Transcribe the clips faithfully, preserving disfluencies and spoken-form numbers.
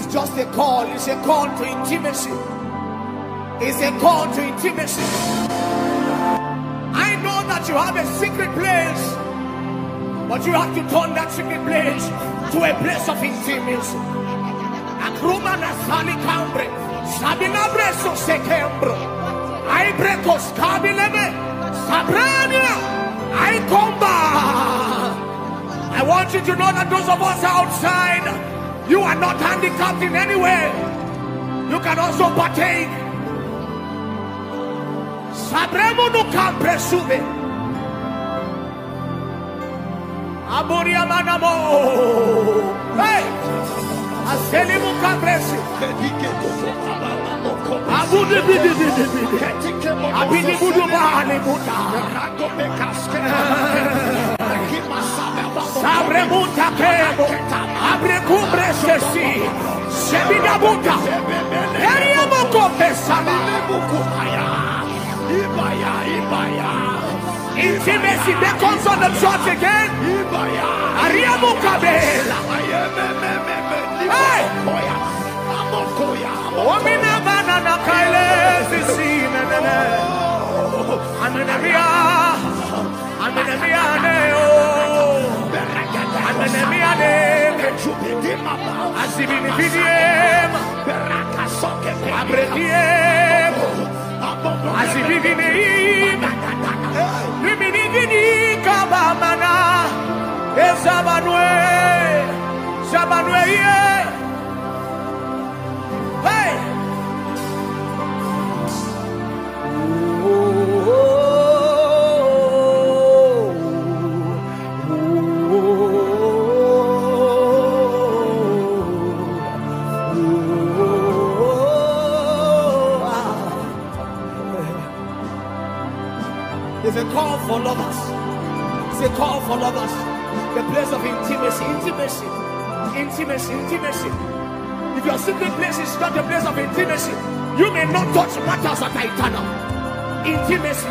just a call. It's a call to intimacy. It's a call to intimacy. I know that you have a secret place, but you have to turn that secret place to a place of intimacy. Akrumana sali cambre, sabina breso sekembro. I brekos kabileme, sabrania. I come back. I want you to know that those of us outside, you are not handicapped in any way. You can also partake. Sabremo no campre sube. Aboria manamo. Hey! Aselimu campresi. Abude bidi bidi bidi. Abidi budu bahane buta. Sabre muta kebo. Abre cubre sesi. Sebida buta. Eria moko pesaba. Ibaya, Ibaya. Intimacy beckons on the church again. Ibaya. Aria mukabela. Hey! Omina banana kaile sisina nene. Amenemia. Amenemia neo. Amenemia ne. Asibini bidiem. Abrediem. Asibini. Bibini bini kabamana. Esabanwe. Sabanwe ye. Hey! It's a call for lovers. It's a call for lovers. The place of intimacy, intimacy, intimacy, intimacy. If your secret place is not a place of intimacy, you may not touch matters that are eternal. Intimacy.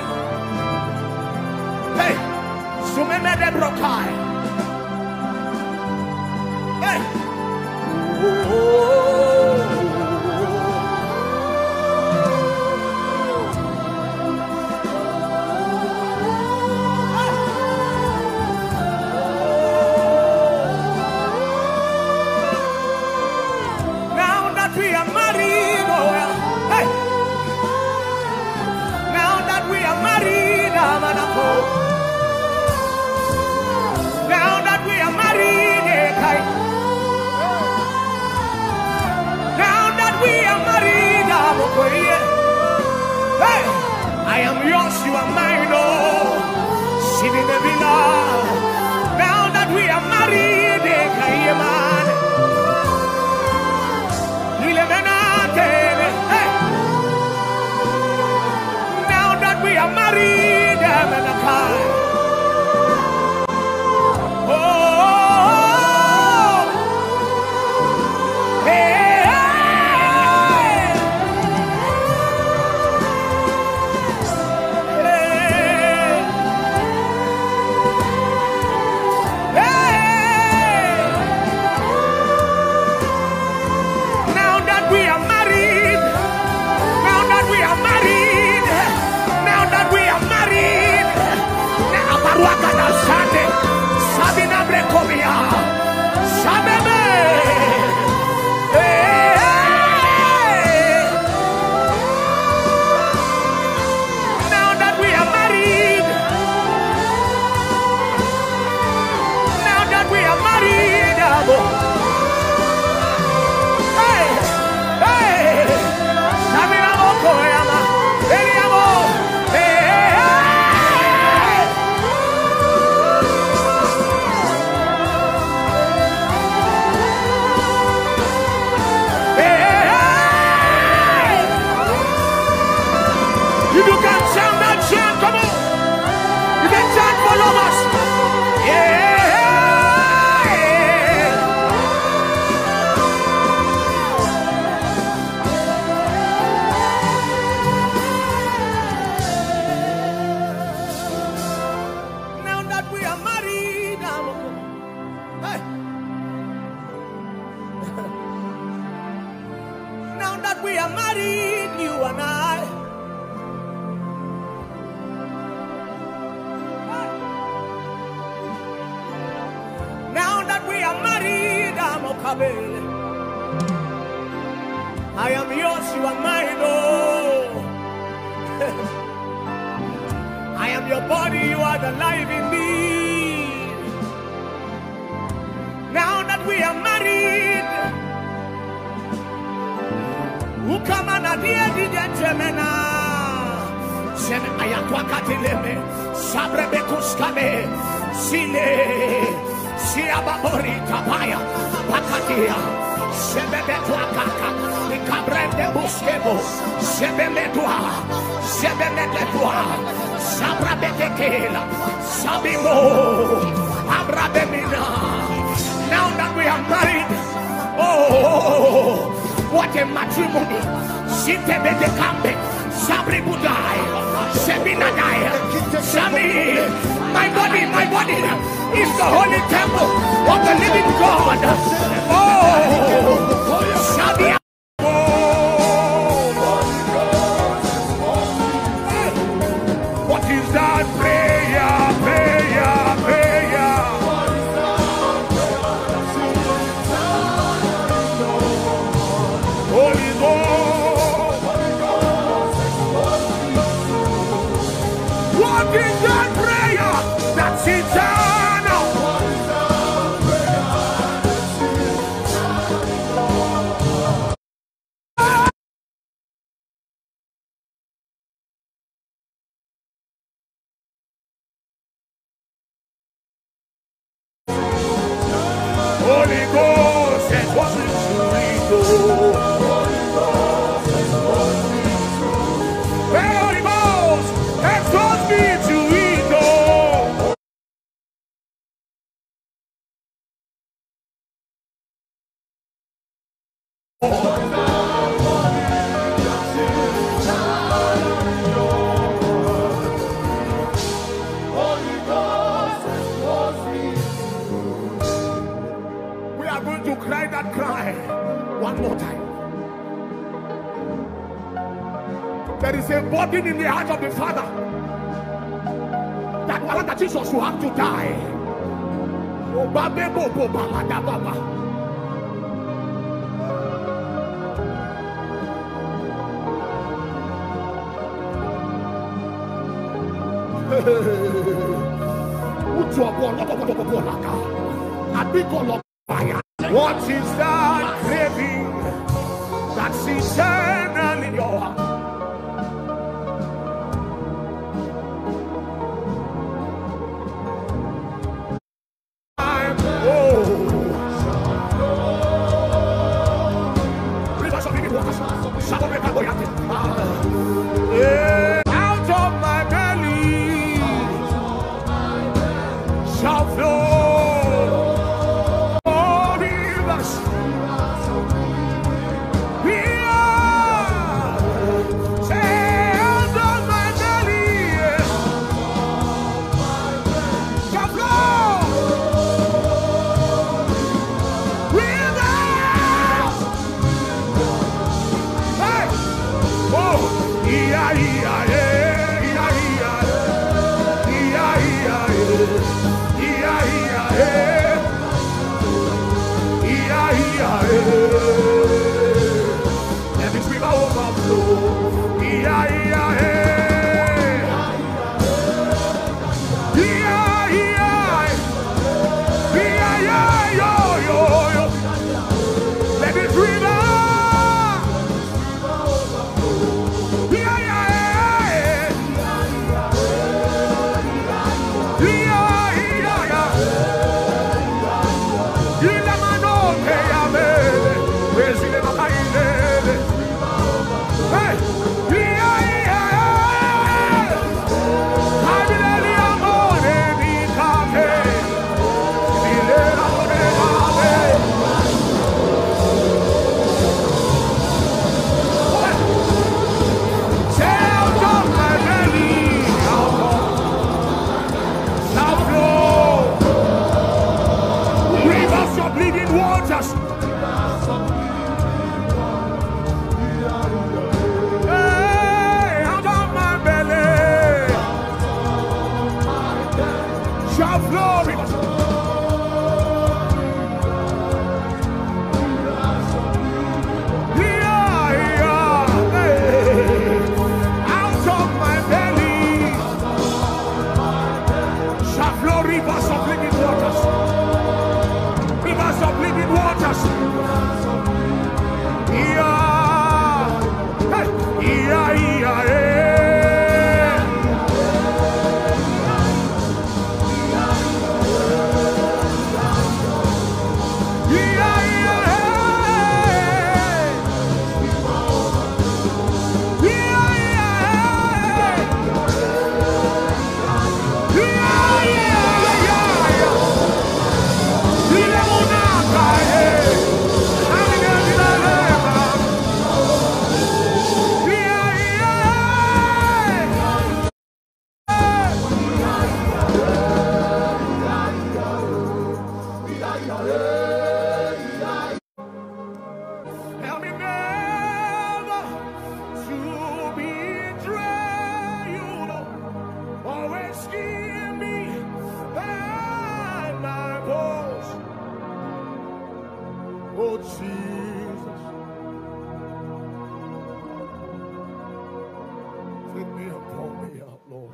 Hey, Sumeme de Brokai. Hey. Oh. Hey, I am yours, you are mine, oh, sitting in the villa. Now that we are married, hey, now that we are married, oh, hey. I am yours, you are mine, oh. I am your body, you are the life in me. Now that we are married, who come on a dear gentleman? Sene ayakwakatileme, sabrebekuskame, sile, siababori tapaya, pakatia, sebebetuakaka, ikabrende buskebo, sebemetua, sebemetua, sabrabetekela, sabimo, abrabemina. Now that we are married, oh, what a matrimony! Sitebedecambe, Sabri Budai, Sebinadai, Sami, my body, my body is the holy temple of the living God. Oh, Sabi. What is that prayer, prayer, prayer? Holy Ghost. What is that prayer? That's eternal. Holy Ghost has what is to Holy Ghost has what is to Holy Ghost has what is to We are going to cry that cry one more time. There is a burden in the heart of the Father that one that Jesus will have to die. Oh, Baba, Baba, Baba, Baba. What is that craving that's eternal in your heart? I'm oh. Out of my belly shall flow rivers. Yeah. Oh, Jesus. Take me up, pull me up, Lord.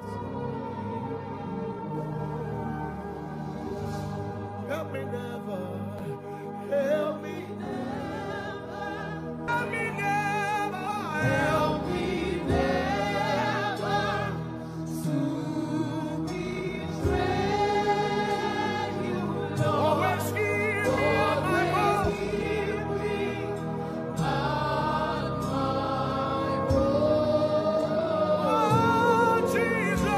Help me never, help me never, help me never, help me never to betray you, Lord. Always give me my all. Oh, Jesus.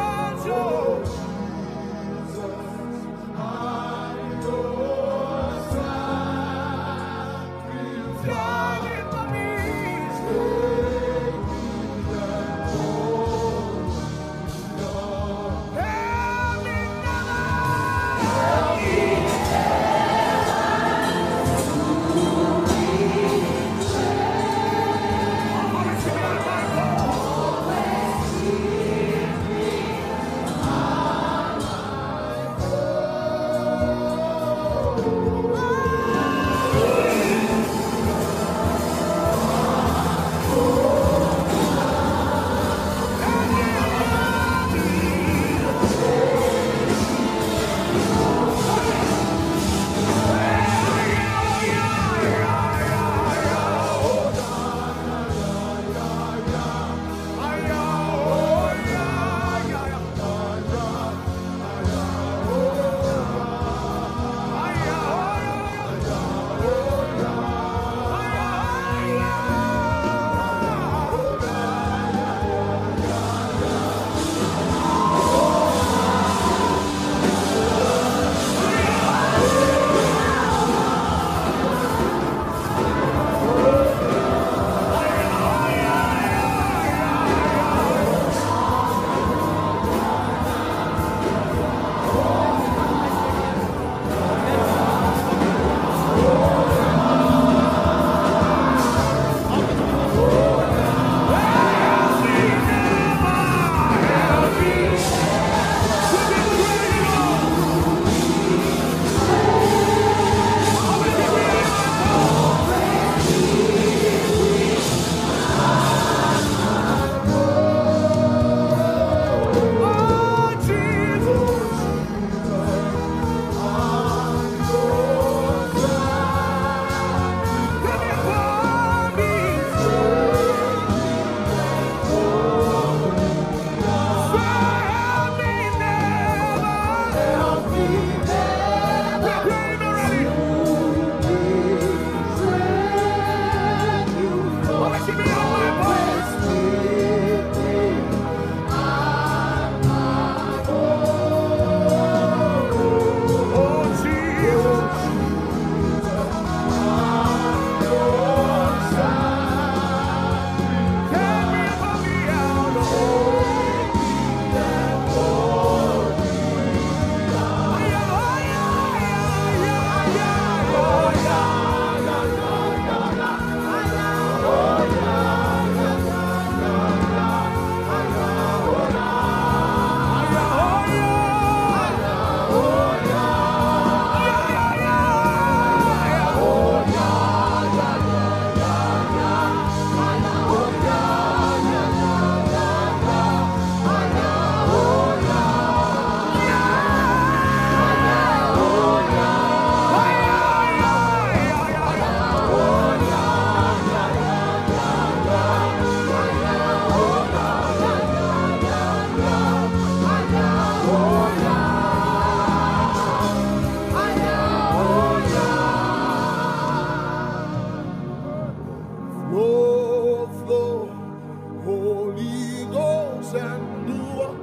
and do what?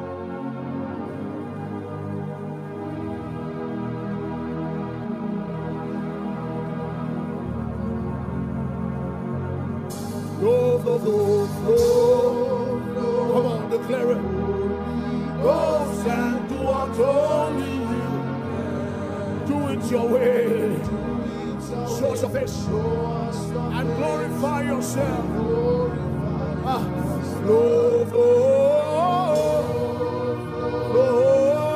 Flow, flow, flow, flow, flow. Come on, declare it. Go and do what only you. Do it your way. Show us your face and glorify yourself. Ah, flow, flow, flow.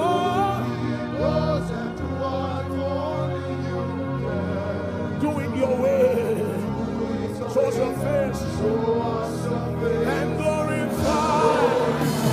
Do it your way. Show us your face and glorify.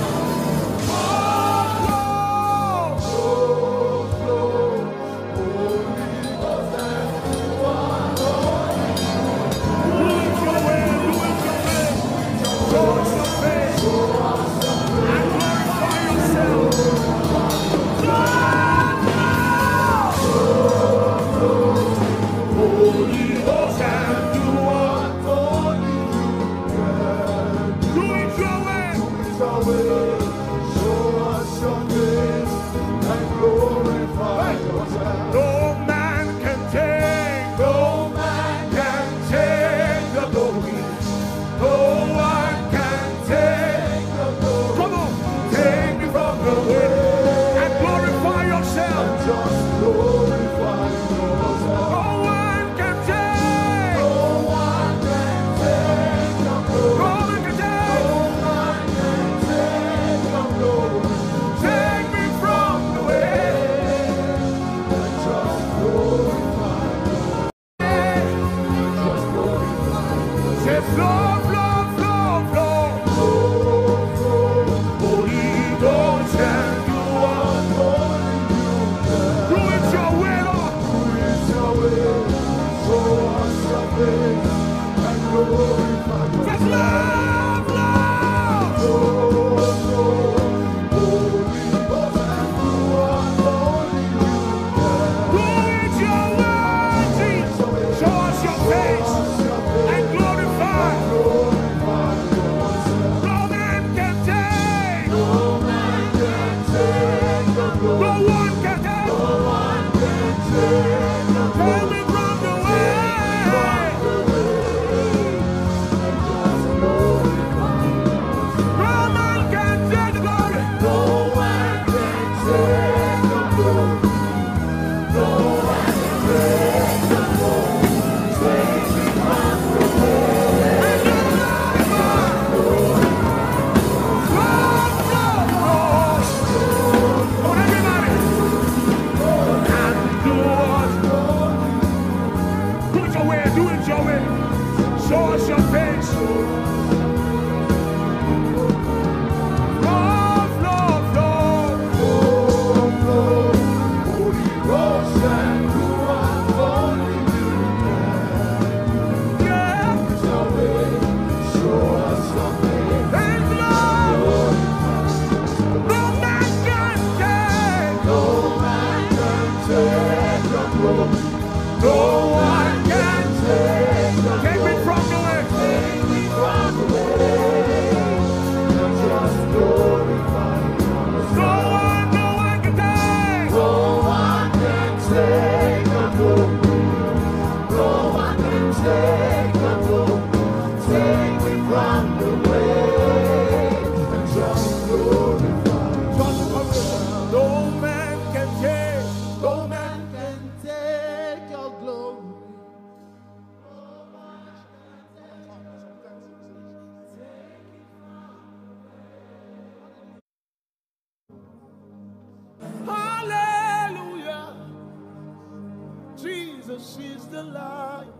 Jesus is the lion,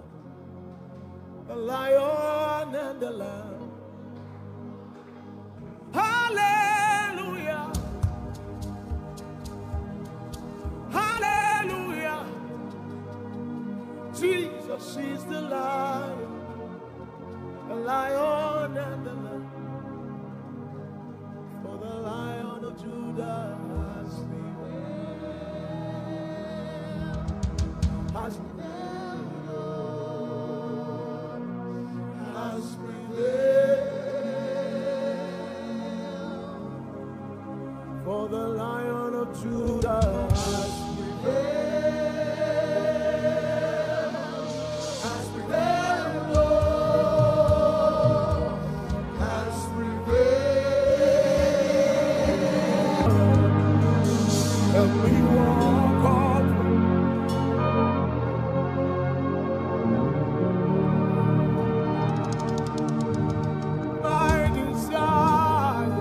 the lion and the lamb. Hallelujah. Hallelujah. Jesus is the lion, the lion and the lamb. For the Lion of Judah has prevailed. Has prevailed. Has prevailed. For the Lion of Judah has prevailed, has prevailed, Lord, has prevailed. Help me walk on. My desire.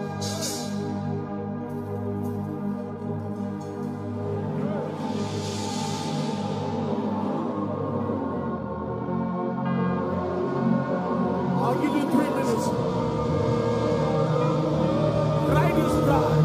I'll give you three minutes. Ride this ride.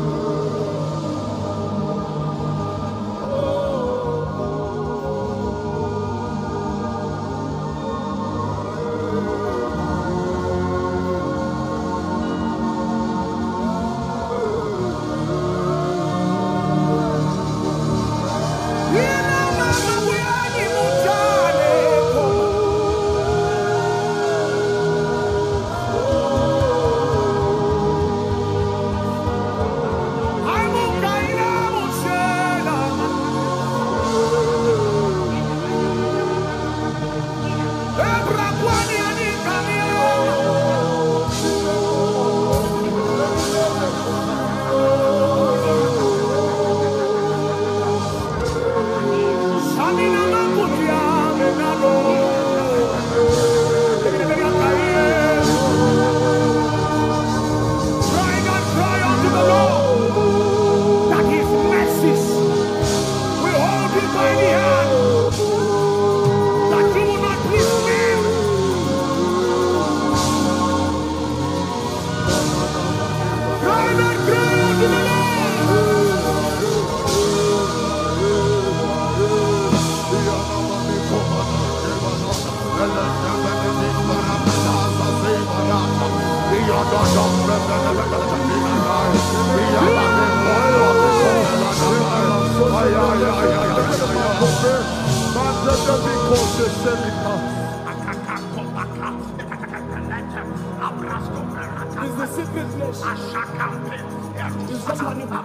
Is the secret place? Is that one you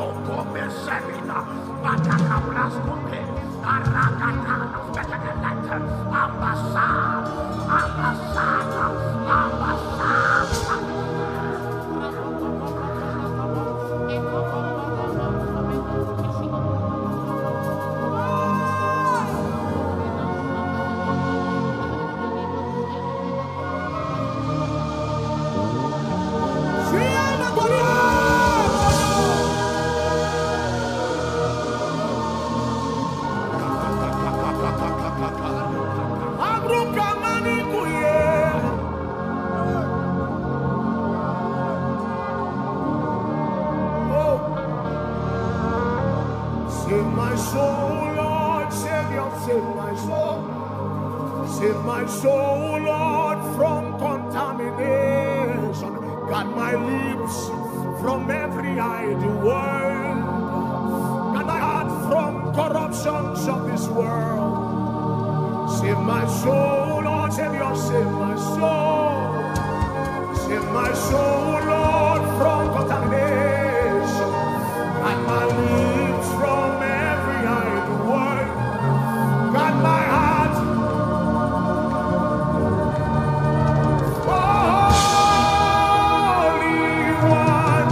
Save my soul, Lord, Savior, save my soul. Save my soul, Lord, from contamination. Guard my lips from every idle word. Guard my heart from corruptions of this world. Save my soul, Lord, Savior, save my soul. Save my soul, Lord, from contamination. Guard my lips from every idle word. Guard my heart. Holy One,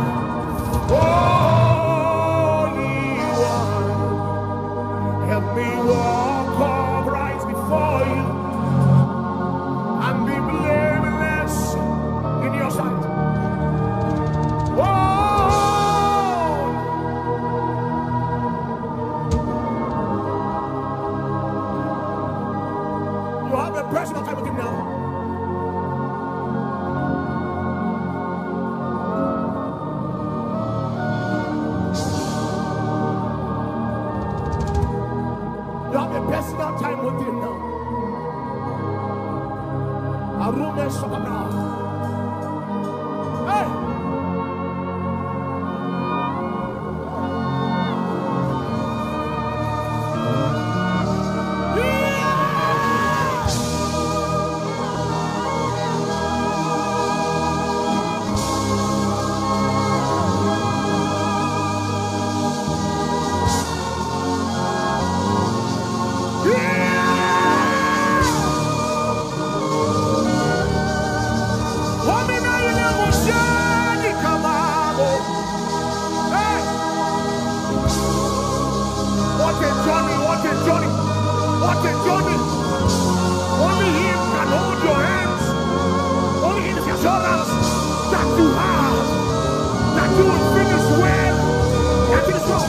Holy One, help me walk upright before you and be blameless in your sight. a journey, what a journey, what a journey. Only Him can hold your hands. Only Him is the assurance that you have, that you will finish well. That is all.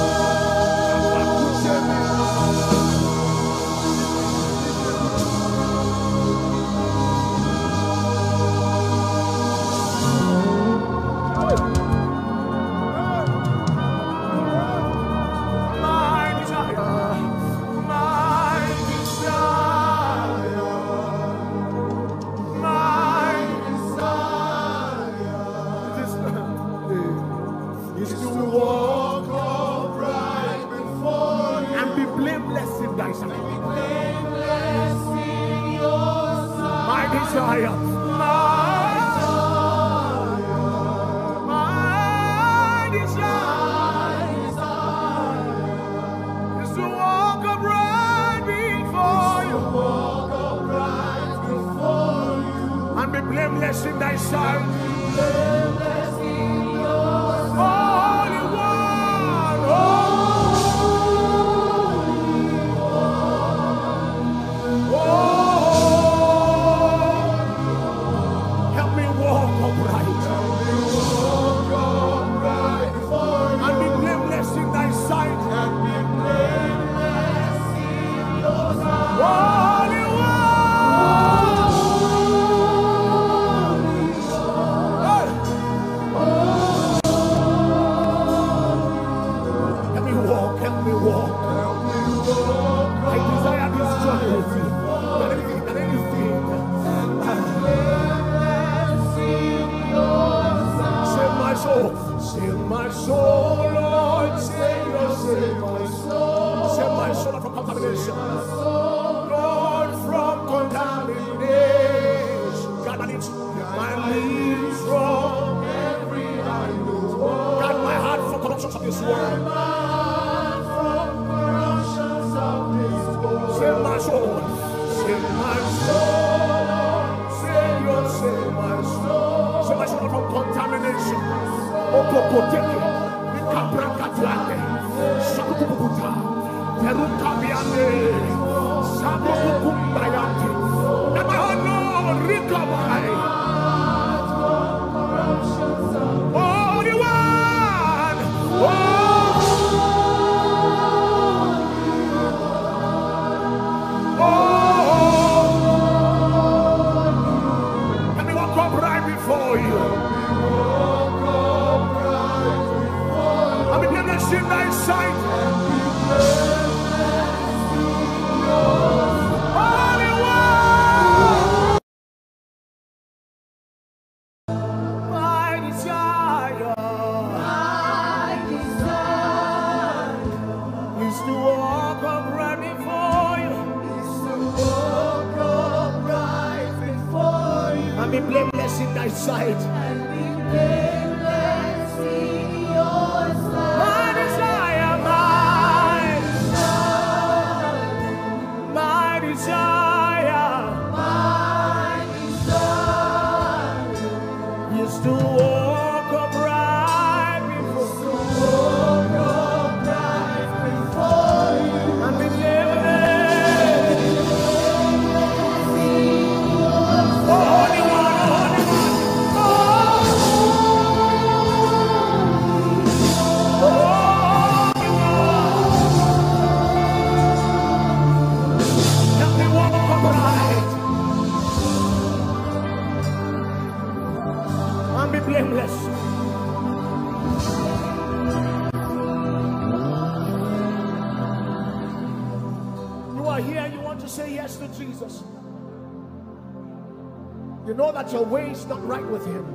Your way is not right with Him.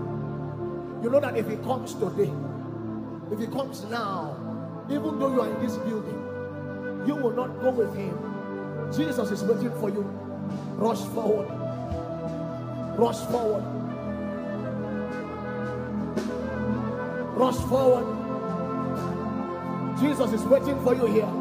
You know that if He comes today, if He comes now, even though you are in this building, you will not go with Him. Jesus is waiting for you. Rush forward. Rush forward. Rush forward. Jesus is waiting for you here.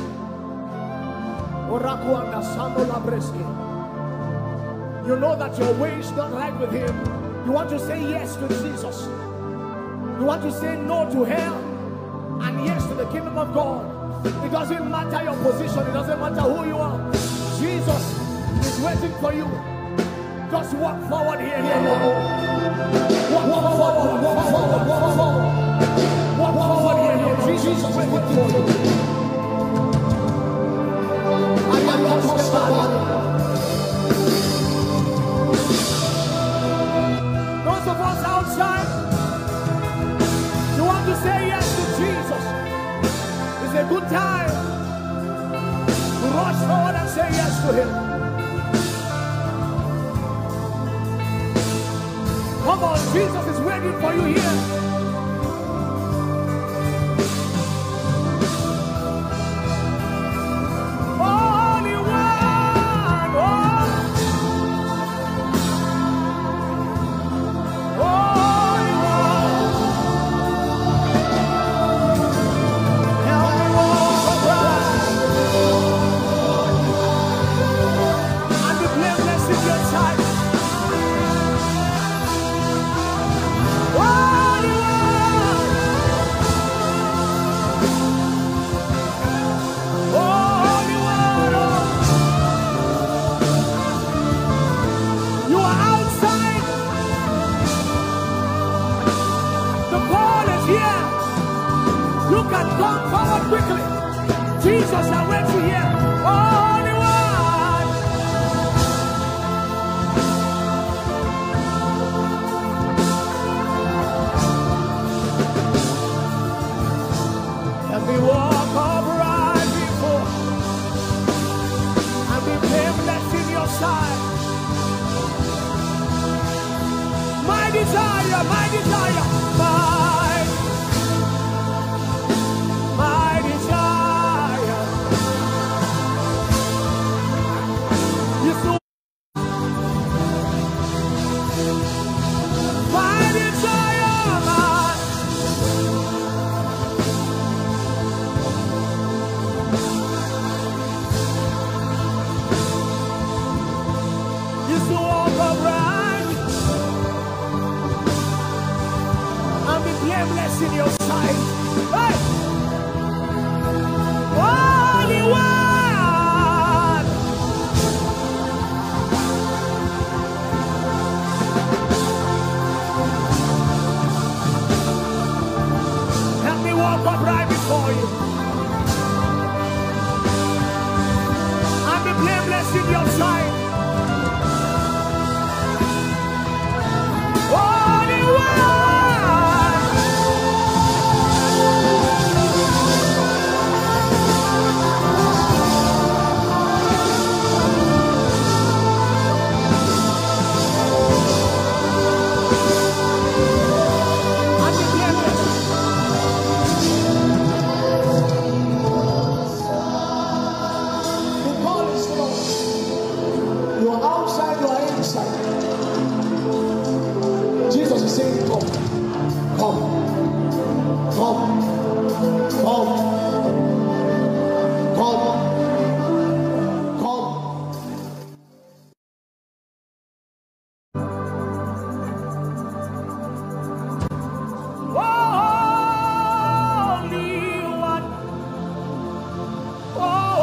You know that your way is not right with Him. You want to say yes to Jesus. You want to say no to hell and yes to the kingdom of God. It doesn't matter your position. It doesn't matter who you are. Jesus is waiting for you. Just walk forward here. here. Walk forward. Walk forward. Walk forward. Walk forward. Walk forward here. here. Jesus is waiting for you. I am not those of us outside, you want to say yes to Jesus. It's a good time to rush forward and say yes to him. Come on, Jesus is waiting for you here. Holy One, oh. Holy One, help me walk upright and be blameless in your sight. Holy One, Holy One, oh. You are outside. The call is here. You can come forward quickly. Jesus, I wait you here. Holy One. Let me walk upright before and be blameless in your sight. My desire, my desire, my, my desire. You so my desire, my. You so walk upright and be blameless in your sight. Hey! Holy One! Help me walk upright before you and be blameless in your sight. Holy One! And be blameless. The call is close. You are outside, you are inside. Jesus is saying, come, come, come, come, come, come. Holy One, oh.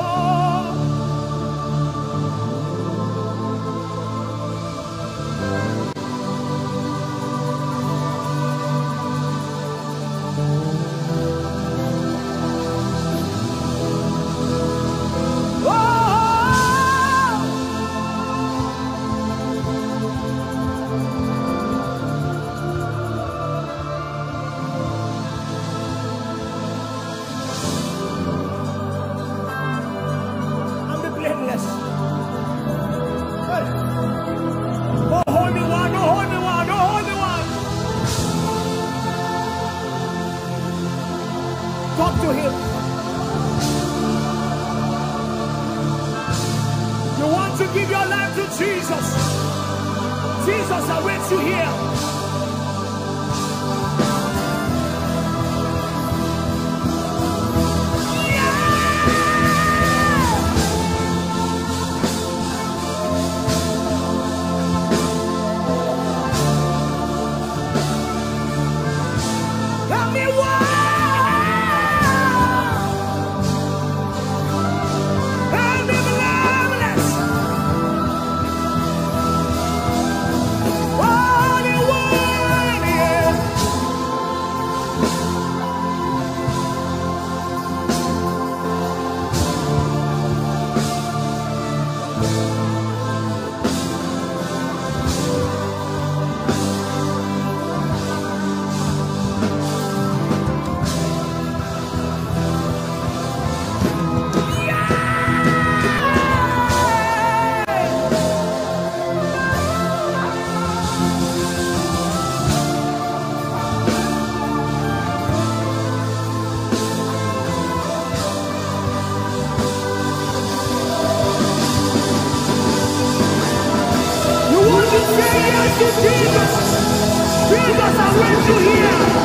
I'm the blameless. Hey. Oh, Holy One, oh, Holy One, oh, Holy One. Talk to him. You want to give your life to Jesus. Jesus awaits you here. Let me walk. Jesus, I want you here.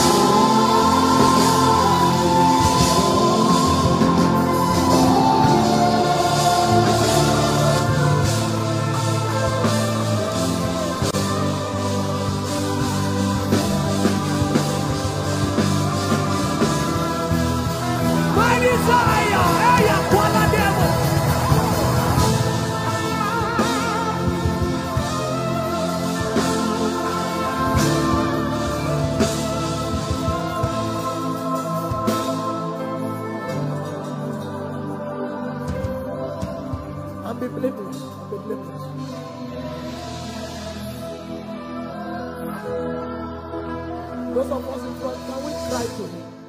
Be blameless. Be blameless. Those of us in front, can we cry to him?